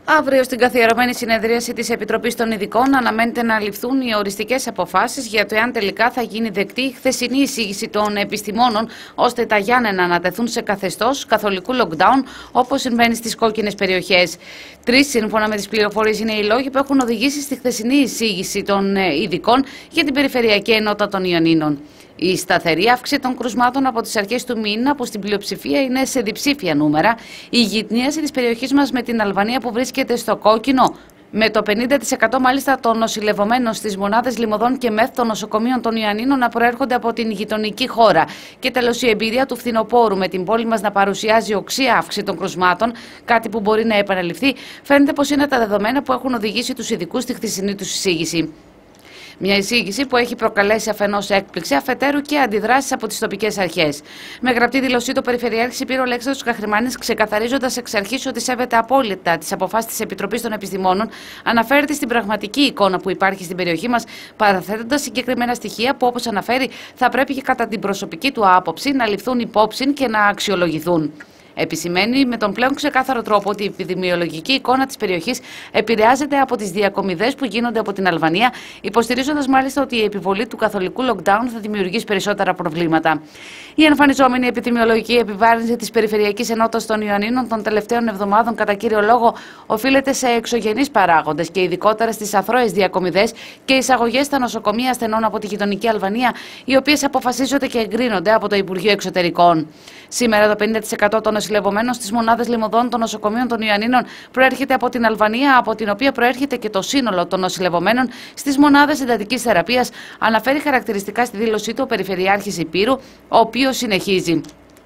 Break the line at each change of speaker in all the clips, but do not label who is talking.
Αύριο στην καθιερωμένη συνεδρίαση της Επιτροπής των Ειδικών αναμένεται να ληφθούν οι οριστικές αποφάσεις για το εάν τελικά θα γίνει δεκτή η χθεσινή εισήγηση των επιστημόνων ώστε τα Γιάννενα να τεθούν σε καθεστώς καθολικού lockdown όπως συμβαίνει στις κόκκινες περιοχές. Τρεις, σύμφωνα με τις πληροφορίες, είναι οι λόγοι που έχουν οδηγήσει στη χθεσινή εισήγηση των ειδικών για την Περιφερειακή Ενότητα των Ιωννίνων. Η σταθερή αύξηση των κρουσμάτων από τις αρχές του μήνα, που στην πλειοψηφία είναι σε διψήφια νούμερα, η γειτνίαση της περιοχής μας με την Αλβανία που βρίσκεται στο κόκκινο, με το 50% μάλιστα των νοσηλευομένων στις μονάδες λιμωδών και μεθ των νοσοκομείων των Ιωαννίνων να προέρχονται από την γειτονική χώρα. Και τέλος, η εμπειρία του φθινοπόρου με την πόλη μας να παρουσιάζει οξία αύξηση των κρουσμάτων, κάτι που μπορεί να επαναληφθεί, φαίνεται πως είναι τα δεδομένα που έχουν οδηγήσει τους ειδικούς στη χθεσινή τους εισήγηση. Μια εισήγηση που έχει προκαλέσει αφενός έκπληξη, αφετέρου και αντιδράσεις από τις τοπικές αρχές. Με γραπτή δήλωσή του, ο Περιφερειάρχης Υπήρου Αλέξανδρος Καχρημάνης, ξεκαθαρίζοντας εξ αρχής ότι σέβεται απόλυτα τις αποφάσεις της Επιτροπής των Επιστημόνων, αναφέρεται στην πραγματική εικόνα που υπάρχει στην περιοχή μας, παραθέτοντας συγκεκριμένα στοιχεία που, όπως αναφέρει, θα πρέπει και κατά την προσωπική του άποψη να ληφθούν υπόψη και να αξιολογηθούν. Επισημαίνει με τον πλέον ξεκάθαρο τρόπο ότι η επιδημιολογική εικόνα της περιοχής επηρεάζεται από τις διακομιδές που γίνονται από την Αλβανία, υποστηρίζοντας μάλιστα ότι η επιβολή του καθολικού lockdown θα δημιουργήσει περισσότερα προβλήματα. Η εμφανιζόμενη επιδημιολογική επιβάρυνση της Περιφερειακής Ενότητας των Ιωαννίνων των τελευταίων εβδομάδων κατά κύριο λόγο οφείλεται σε εξωγενείς παράγοντες και ειδικότερα στις αθρώες διακομιδές και εισαγωγές στα νοσοκομεία ασθενών από τη γειτονική Αλβανία, οι οποίες αποφασίζονται και εγκρίνονται από το Υπουργείο Εξωτερικών. Σήμερα το 50% των νοσηλευομένων στις μονάδες λιμωδών των νοσοκομείων των Ιωαννίνων προέρχεται από την Αλβανία, από την οποία προέρχεται και το σύνολο των νοσηλευομένων στις μονάδες εντατικής θεραπείας, αναφέρει χαρακτηριστικά στη δήλωσή του ο Περιφερειάρχης Υπήρου, ο οποίος συνεχίζει.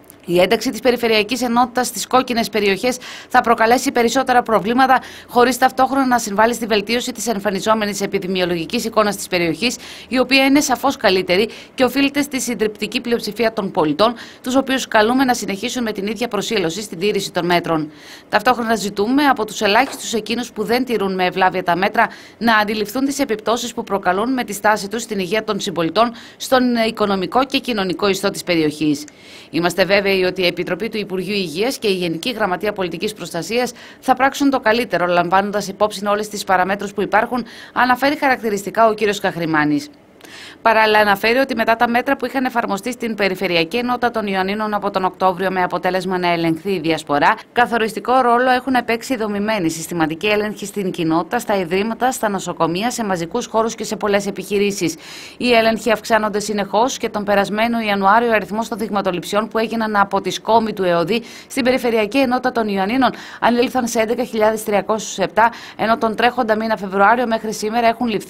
Η ένταξη της Περιφερειακής Ενότητας στις κόκκινες περιοχές θα προκαλέσει περισσότερα προβλήματα, χωρίς ταυτόχρονα να συμβάλλει στη βελτίωση της εμφανιζόμενης επιδημιολογικής εικόνας της περιοχής, η οποία είναι σαφώς καλύτερη και οφείλεται στη συντριπτική πλειοψηφία των πολιτών, τους οποίους καλούμε να συνεχίσουν με την ίδια προσήλωση στην τήρηση των μέτρων. Ταυτόχρονα ζητούμε από τους ελάχιστους εκείνους που δεν τηρούν με ευλάβεια τα μέτρα να αντιληφθούν τις επιπτώσεις που προκαλούν με τη στάση τους στην υγεία των συμπολιτών, στον οικονομικό και κοινωνικό ιστό της περιοχής. Είμαστε βέβαιοι ότι η Επιτροπή του Υπουργείου Υγείας και η Γενική Γραμματεία Πολιτικής Προστασίας θα πράξουν το καλύτερο, λαμβάνοντας υπόψη όλες τις παραμέτρους που υπάρχουν, αναφέρει χαρακτηριστικά ο κ. Καχρημάνης. Παράλληλα, αναφέρει ότι μετά τα μέτρα που είχαν εφαρμοστεί στην Περιφερειακή Ενότητα των Ιωαννίνων από τον Οκτώβριο με αποτέλεσμα να ελεγχθεί η διασπορά, καθοριστικό ρόλο έχουν παίξει δομημένοι συστηματικοί έλεγχοι στην κοινότητα, στα ιδρύματα, στα νοσοκομεία, σε μαζικούς χώρους και σε πολλές επιχειρήσεις. Οι έλεγχοι αυξάνονται συνεχώς και τον περασμένο Ιανουάριο ο αριθμός των δειγματοληψιών που έγιναν από τη σκόμη του ΕΟΔΗ στην Περιφερειακή Ενότητα των Ιωαννίνων ανήλθαν σε 11.307, ενώ τον τρέχοντα μήνα Φεβρουάριο μέχρι σήμερα έχουν ληφθεί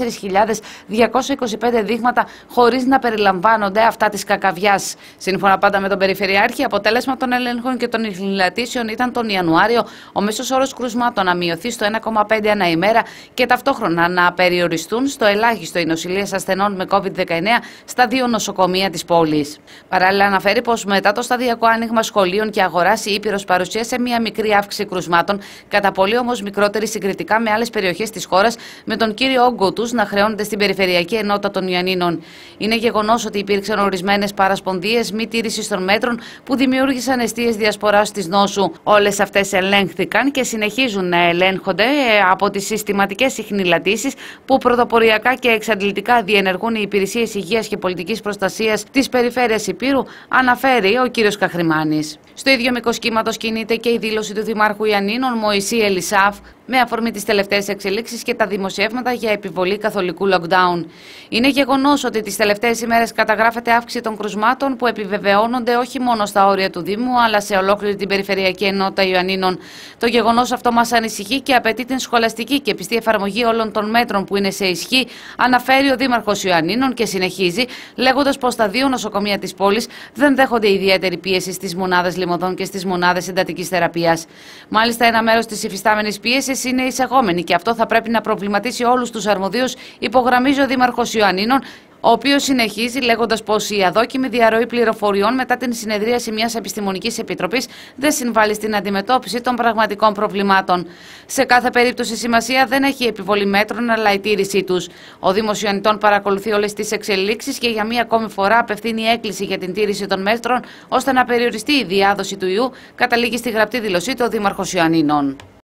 14.225 δείγματα, χωρίς να περιλαμβάνονται αυτά της Κακαβιάς. Σύμφωνα πάντα με τον Περιφερειάρχη, αποτέλεσμα των ελέγχων και των ηχνηλατήσεων ήταν τον Ιανουάριο ο μέσος όρος κρουσμάτων να μειωθεί στο 1,5 ανά ημέρα και ταυτόχρονα να περιοριστούν στο ελάχιστο οι νοσηλείες ασθενών με COVID-19 στα 2 νοσοκομεία της πόλης. Παράλληλα, αναφέρει πως μετά το σταδιακό άνοιγμα σχολείων και αγοράς, η Ήπειρος παρουσίασε μια μικρή αύξηση κρουσμάτων, κατά πολύ όμως μικρότερη συγκριτικά με άλλες περιοχές της χώρας, με τον κύριο όγκο τους να χρεώνεται στην Περιφερειακή Ενότητα των Ιωαννίνων. Είναι γεγονός ότι υπήρξαν ορισμένες παρασπονδίες μη τήρησης των μέτρων που δημιούργησαν αιστείες διασποράς της νόσου. Όλες αυτές ελέγχθηκαν και συνεχίζουν να ελέγχονται από τις συστηματικές ιχνηλατήσεις που πρωτοποριακά και εξαντλητικά διενεργούν οι υπηρεσίες υγείας και πολιτικής προστασίας της Περιφέρειας Υπήρου, αναφέρει ο κ. Καχρημάνης. Στο ίδιο μήκος κύματος κινείται και η δήλωση του Δημάρχου Ιωαννίνων Μωυσή Ελισάφ με αφορμή τις τελευταίες εξελίξεις και τα δημοσιεύματα για επιβολή καθολικού lockdown. Είναι γεγονός ότι τις τελευταίες ημέρες καταγράφεται αύξηση των κρουσμάτων που επιβεβαιώνονται όχι μόνο στα όρια του Δήμου, αλλά σε ολόκληρη την Περιφερειακή Ενότητα Ιωαννίνων. Το γεγονός αυτό μας ανησυχεί και απαιτεί την σχολαστική και πιστή εφαρμογή όλων των μέτρων που είναι σε ισχύ, αναφέρει ο Δήμαρχος Ιωαννίνων και συνεχίζει, λέγοντας πως τα 2 νοσοκομεία της πόλης δεν δέχονται ιδιαίτερη πίεση στις μονάδες λιμωδών και στις μονάδες εντατικής θεραπείας. Μάλιστα, ένα μέρος της υφιστάμενης πίεσης είναι εισαγόμενη και αυτό θα πρέπει να προβληματίσει όλους τους αρμοδίους, υπογραμμίζει ο Δήμαρχος Ιωαννίνων, ο οποίος συνεχίζει λέγοντας πως η αδόκιμη διαρροή πληροφοριών μετά την συνεδρίαση μιας επιστημονικής επιτροπής δεν συμβάλλει στην αντιμετώπιση των πραγματικών προβλημάτων. Σε κάθε περίπτωση σημασία δεν έχει η επιβολή μέτρων, αλλά η τήρησή τους. Ο Δήμος Ιωαννιτών παρακολουθεί όλες τις εξελίξεις και για μία ακόμη φορά απευθύνει έκκληση για την τήρηση των μέτρων ώστε να περιοριστεί η διάδοση του ιού, καταλήγει στη γραπτή δήλωσή του ο Δήμαρχος Ιωαννίνων.